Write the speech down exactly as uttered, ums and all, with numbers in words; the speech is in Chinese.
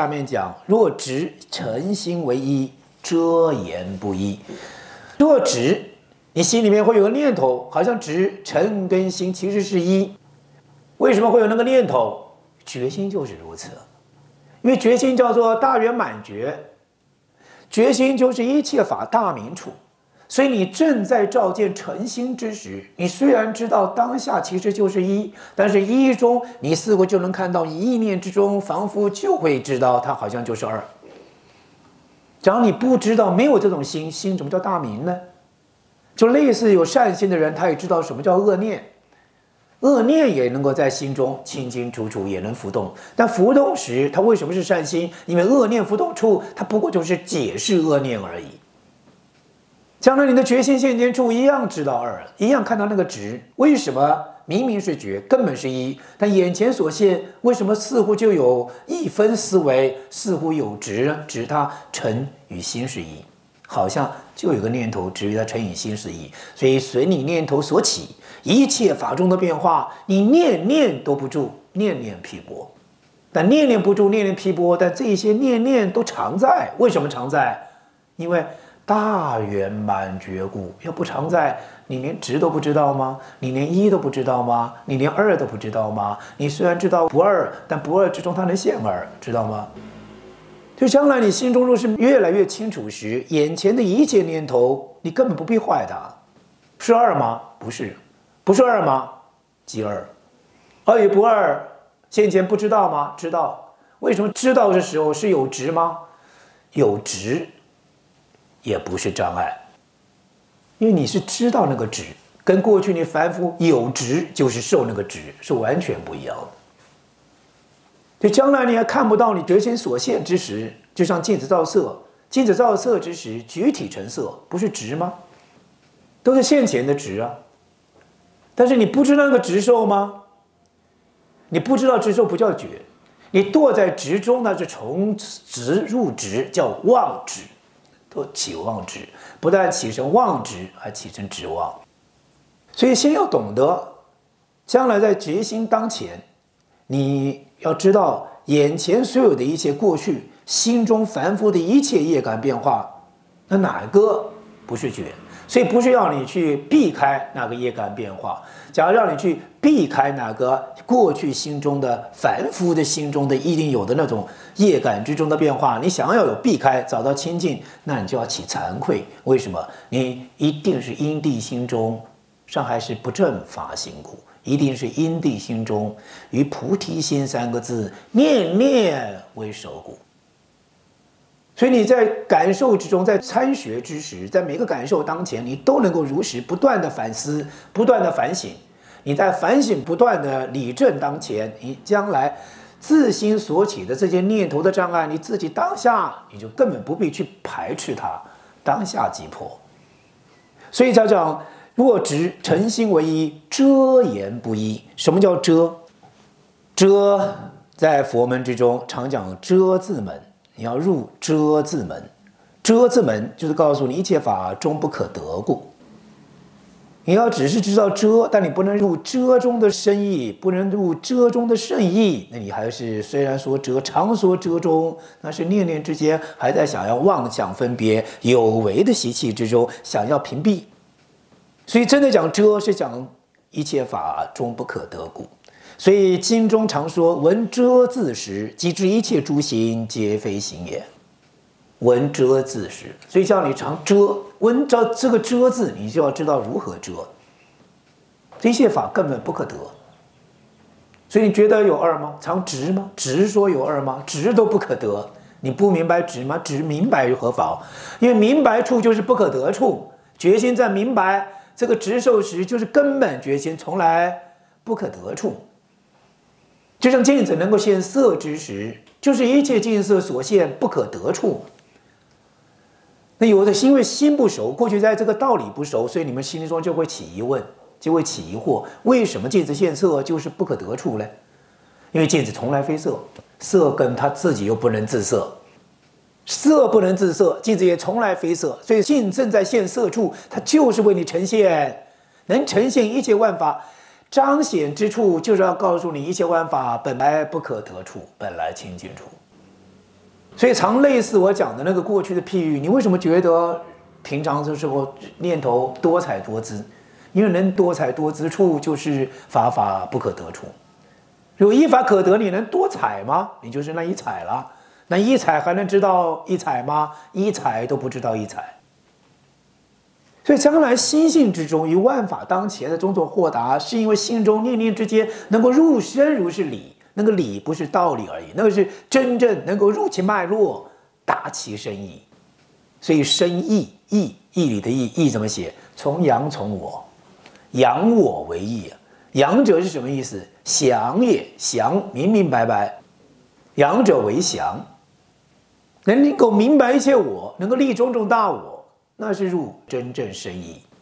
下面讲：若执诚心为一，遮言不一。若执，你心里面会有个念头，好像执诚跟心其实是一。为什么会有那个念头？决心就是如此，因为决心叫做大圆满觉，决心就是一切法大明处。所以你正在照见诚心之时，你虽然知道当下其实就是一，但是一中你似乎就能看到，你意念之中仿佛就会知道它好像就是二。假如你不知道，没有这种心，心怎么叫大明呢？就类似有善心的人，他也知道什么叫恶念，恶念也能够在心中清清楚楚，也能浮动。但浮动时，它为什么是善心？因为恶念浮动处，它不过就是解释恶念而已。将来你的决心现前处一样知道二，一样看到那个执。为什么明明是觉，根本是一，但眼前所现，为什么似乎就有一分思维，似乎有执，指它诚与心是一，好像就有个念头指于它诚与心是一。所以随你念头所起，一切法中的变化，你念念都不住，念念披波。但念念不住，念念披波，但这些念念都常在。为什么常在？因为大圆满觉故。要不常在，你连执都不知道吗？你连一都不知道吗？你连二都不知道吗？你虽然知道不二，但不二之中它能现二，知道吗？就将来你心中若是越来越清楚时，眼前的一切念头，你根本不必坏它。是二吗？不是。不是二吗？即二。二与不二，先前不知道吗？知道。为什么知道的时候是有执吗？有执也不是障碍，因为你是知道那个执，跟过去你凡夫有执就是受那个执是完全不一样的。就将来你还看不到你决心所现之时，就像镜子照色，镜子照色之时，举体成色，不是执吗？都是现前的执啊。但是你不知道那个执受吗？你不知道执受不叫觉，你堕在执中，那是从执入执，叫妄执。都起妄执，不但起成妄执，还起成执妄。所以先要懂得，将来在决心当前，你要知道眼前所有的一切过去，心中凡夫的一切业感变化，那哪个不是觉？所以不是要你去避开那个业感变化，假如让你去避开那个过去心中的凡夫的心中的一定有的那种业感之中的变化，你想要有避开，找到清净，那你就要起惭愧。为什么？你一定是因地心中，上还是不正法心故，一定是因地心中与菩提心三个字念念为首故。所以你在感受之中，在参学之时，在每个感受当前，你都能够如实不断的反思，不断的反省。你在反省不断的理正当前，你将来自心所起的这些念头的障碍，你自己当下你就根本不必去排斥它，当下即破。所以才讲，若执诚心为一，遮言不一。什么叫遮？遮在佛门之中常讲遮字门。你要入遮字门，遮字门就是告诉你一切法终不可得故。你要只是知道遮，但你不能入遮中的深意，不能入遮中的圣意。那你还是虽然说遮，常说遮中，那是念念之间还在想要妄想分别，有为的习气之中想要屏蔽。所以真的讲遮，是讲一切法终不可得故。所以经中常说，闻遮字时，即知一切诸行皆非行也。闻遮字时，所以叫你常遮，闻着这个遮字，你就要知道如何遮。这些法根本不可得。所以你觉得有二吗？常执吗？执说有二吗？执都不可得。你不明白执吗？执明白如何法？因为明白处就是不可得处。决心在明白这个执受时，就是根本决心，从来不可得处。就像镜子能够现色之时，就是一切镜色所现不可得处。那有的因为心不熟，过去在这个道理不熟，所以你们心中就会起疑问，就会起疑惑：为什么镜子现色就是不可得处呢？因为镜子从来非色，色跟它自己又不能自色，色不能自色，镜子也从来非色，所以镜正在现色处，它就是为你呈现，能呈现一切万法。彰显之处就是要告诉你，一切万法本来不可得处，本来清净处。 所以常类似我讲的那个过去的譬喻，你为什么觉得平常的时候念头多彩多姿？因为能多彩多姿处，就是法法不可得处。如果一法可得，你能多彩吗？你就是那一彩了。那一彩还能知道一彩吗？一彩都不知道一彩。所以将来心性之中，于万法当前的种种豁达，是因为心中念念之间能够入深如是理。那个理不是道理而已，那个是真正能够入其脉络，达其深意。所以深意，义义理的义，义怎么写？从阳从我，扬我为义。扬者是什么意思？详也，详明明白白，扬者为详，能够明白一切我，能够立种种大我，那是入真正深意。